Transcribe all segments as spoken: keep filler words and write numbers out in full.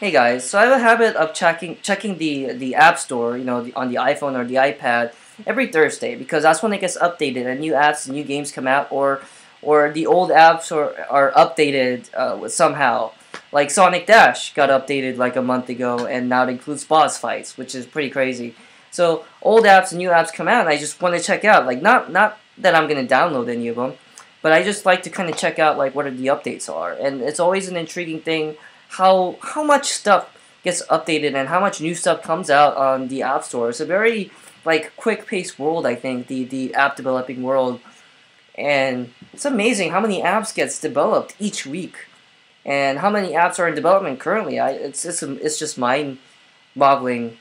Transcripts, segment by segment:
Hey guys, so I have a habit of checking checking the the App Store, you know, the, on the iPhone or the iPad every Thursday because that's when it gets updated and new apps and new games come out, or or the old apps are are updated uh, somehow. Like Sonic Dash got updated like a month ago, and now it includes boss fights, which is pretty crazy. So old apps and new apps come out, and I just want to check out. Like not not that I'm gonna download any of them, but I just like to kind of check out like what the updates are, and it's always an intriguing thing how how much stuff gets updated and how much new stuff comes out on the App Store. It's a very like quick-paced world, I think, the the app developing world, and it's amazing how many apps gets developed each week, and how many apps are in development currently. I it's it's it's just mind-boggling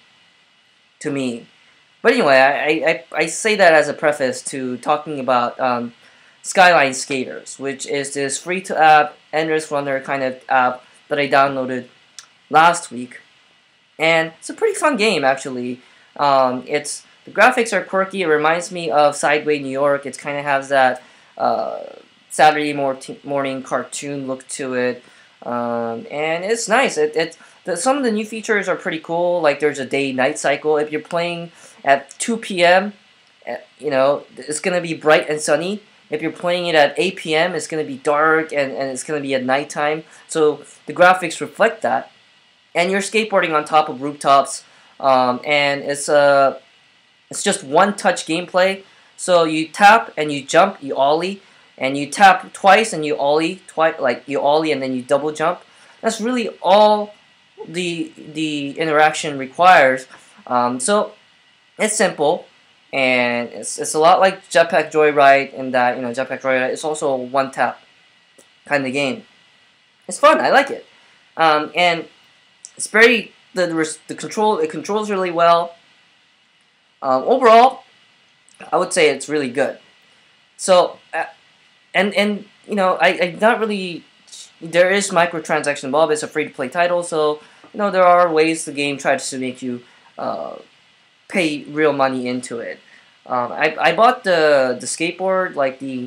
to me. But anyway, I, I, I say that as a preface to talking about um, Skyline Skaters, which is this free-to-app, endless runner kind of app that I downloaded last week, and it's a pretty fun game actually. Um, it's the graphics are quirky. It reminds me of Sideway New York. It kind of has that uh, Saturday mor morning cartoon look to it, um, and it's nice. It, it the, some of the new features are pretty cool. Like there's a day-night cycle. If you're playing at two P M, you know it's gonna be bright and sunny. If you're playing it at eight P M, it's going to be dark and, and it's going to be at nighttime. So the graphics reflect that. And you're skateboarding on top of rooftops. Um, and it's a, it's just one-touch gameplay. So you tap and you jump, you ollie. And you tap twice and you ollie, twice, like you ollie and then you double jump. That's really all the, the interaction requires. Um, so it's simple. And it's, it's a lot like Jetpack Joyride in that, you know, Jetpack Joyride is also a one-tap kind of game. It's fun. I like it. Um, and it's very, the, the, the control, it controls really well. Um, overall, I would say it's really good. So, uh, and, and you know, I, I'm not really, there is microtransaction involved. It's a free-to-play title, so, you know, there are ways the game tries to make you, uh, pay real money into it. Um, I, I bought the the skateboard, like the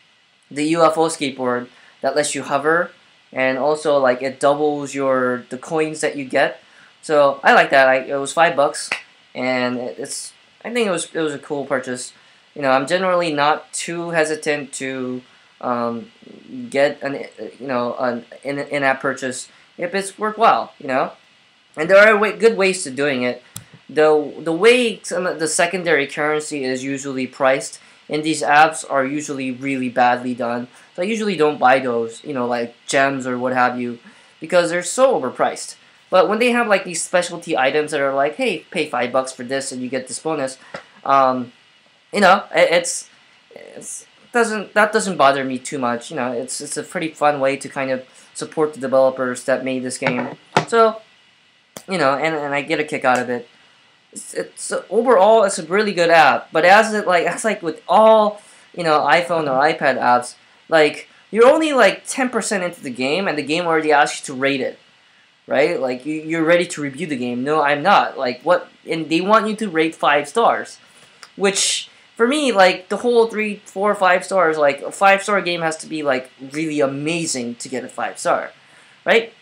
the U F O skateboard that lets you hover, and also like it doubles your the coins that you get. So I like that. I, it was five bucks, and it's I think it was it was a cool purchase. You know, I'm generally not too hesitant to um, get an you know an in in-app purchase if it's worthwhile. You know, and there are way, good ways to doing it. The, the way some of the secondary currency is usually priced in these apps are usually really badly done. So I usually don't buy those, you know, like gems or what have you, because they're so overpriced. But when they have like these specialty items that are like, hey, pay five bucks for this and you get this bonus, um, you know, it, it's, it's doesn't that doesn't bother me too much. You know, it's it's a pretty fun way to kind of support the developers that made this game. So, you know, and and I get a kick out of it. It's, it's uh, overall it's a really good app, but as it like as like with all you know iPhone or iPad apps, like you're only like ten percent into the game, and the game already asks you to rate it, right? Like you, you're ready to review the game. No, I'm not. Like what? And they want you to rate five stars, which for me, like the whole three, four, five stars, like a five star game has to be like really amazing to get a five star, right?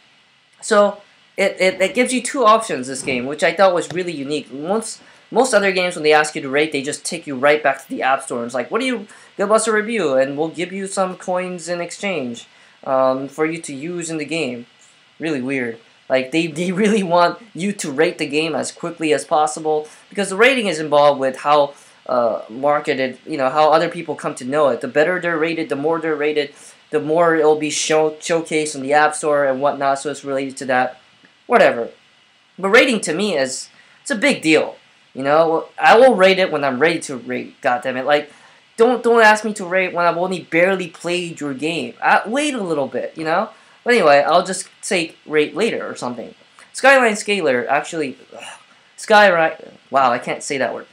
So. It, it, it gives you two options, this game, which I thought was really unique. Most most other games, when they ask you to rate, they just take you right back to the App Store. And it's like, what do you, give us a review, and we'll give you some coins in exchange um, for you to use in the game. Really weird. Like, they, they really want you to rate the game as quickly as possible, because the rating is involved with how uh, marketed, you know, how other people come to know it. The better they're rated, the more they're rated, the more it'll be show, showcased in the App Store and whatnot, so it's related to that. Whatever. But rating to me is, it's a big deal. You know, I will rate it when I'm ready to rate, goddammit. Like, don't don't ask me to rate when I've only barely played your game. I, wait a little bit, you know? But anyway, I'll just say rate later or something. Skyline Skater, actually, ugh, Skyline, wow, I can't say that word.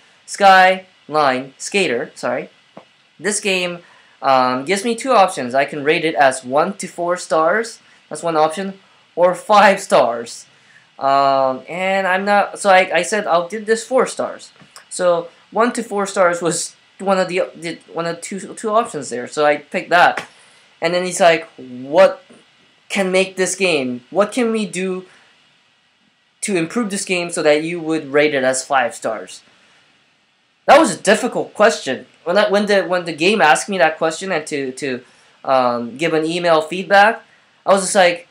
Skyline Skater, sorry. This game um, gives me two options. I can rate it as one to four stars. That's one option. Or five stars. Um, and I'm not, so I, I said I'll give this four stars. So one to four stars was one of the, the one of the two two options there. So I picked that. And then he's like, what can make this game? What can we do to improve this game so that you would rate it as five stars? That was a difficult question. When that, when the when the game asked me that question and to to um, give an email feedback, I was just like,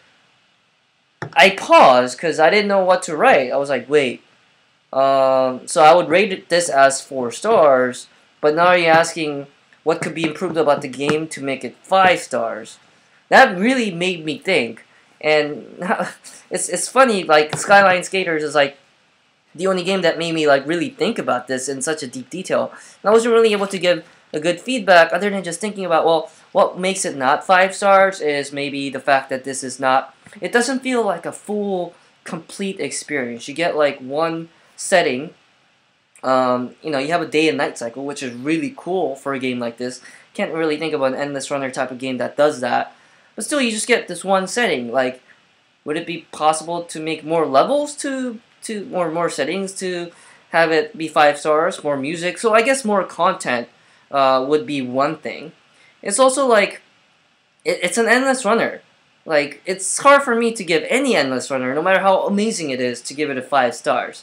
I paused because I didn't know what to write. I was like, wait. Um, so I would rate it this as four stars, but now you're asking what could be improved about the game to make it five stars. That really made me think. And it's it's funny, like Skyline Skaters is like the only game that made me like really think about this in such a deep detail. And I wasn't really able to give a good feedback other than just thinking about, well, what makes it not five stars is maybe the fact that this is not, it doesn't feel like a full, complete experience. You get like one setting, um, you know, you have a day and night cycle, which is really cool for a game like this. Can't really think of an endless runner type of game that does that. But still, you just get this one setting. Like, would it be possible to make more levels to to more more settings to have it be five stars, more music? So I guess more content uh, would be one thing. It's also like it, it's an endless runner. Like, it's hard for me to give any endless runner, no matter how amazing it is, to give it a five stars.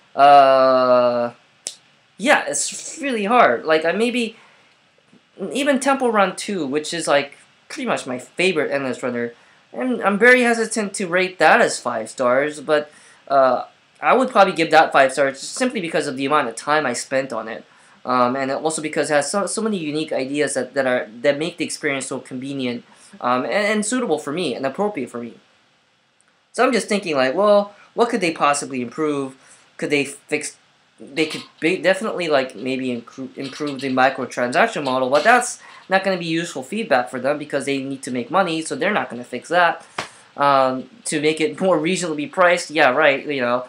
Uh, yeah, it's really hard. Like, I maybe even Temple Run two, which is like pretty much my favorite endless runner, and I'm very hesitant to rate that as five stars. But uh, I would probably give that five stars just simply because of the amount of time I spent on it, um, and also because it has so, so many unique ideas that, that are that make the experience so convenient um, and, and suitable for me and appropriate for me. So I'm just thinking like, well, what could they possibly improve? Could they fix? They could be definitely like maybe improve the microtransaction model, but that's not going to be useful feedback for them because they need to make money, so they're not going to fix that. Um, to make it more reasonably priced, yeah, right, you know.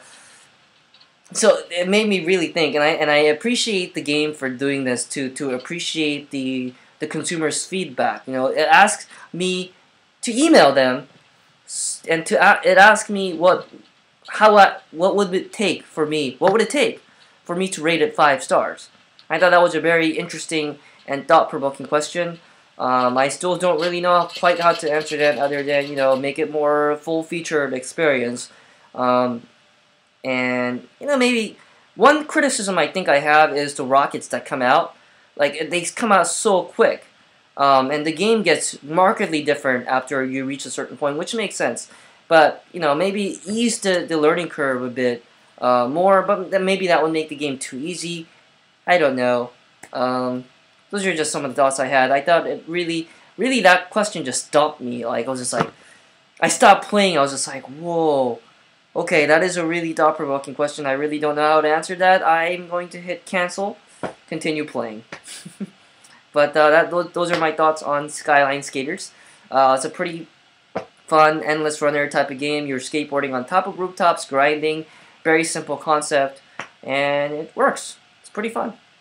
So it made me really think, and I and I appreciate the game for doing this to to appreciate the the consumer's feedback. You know, it asks me to email them, and to uh, it asks me what how I, what would it take for me? What would it take for me to rate it five stars? I thought that was a very interesting and thought-provoking question. Um, I still don't really know quite how to answer that other than, you know, make it more full-featured experience. Um, and, you know, maybe one criticism I think I have is the rockets that come out. Like, they come out so quick. Um, and the game gets markedly different after you reach a certain point, which makes sense. But, you know, maybe ease the, the learning curve a bit uh, more, but then maybe that would make the game too easy. I don't know. Um, those are just some of the thoughts I had. I thought it really, really that question just stumped me. Like, I was just like, I stopped playing. I was just like, whoa. Okay, that is a really thought-provoking question. I really don't know how to answer that. I'm going to hit cancel, continue playing. But uh, that those, those are my thoughts on Skyline Skaters. Uh, it's a pretty fun, endless runner type of game. You're skateboarding on top of rooftops, grinding. Very simple concept, and it works. It's pretty fun.